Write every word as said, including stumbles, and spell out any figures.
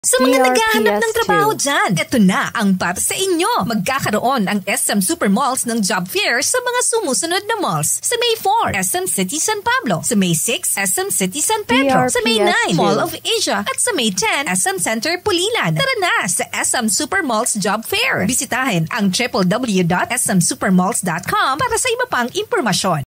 Sa mga naghahanap ng trabaho dyan, eto na ang para sa inyo. Magkakaroon ang S M Supermalls ng job fair sa mga sumusunod na malls. Sa May four, S M City San Pablo. Sa May six, S M City San Pedro. Sa May nine, Mall of Asia. At sa May ten, S M Center Pulilan. Tara na sa S M Supermalls Job Fair. Bisitahin ang w w w dot s m supermalls dot com para sa iba pang impormasyon.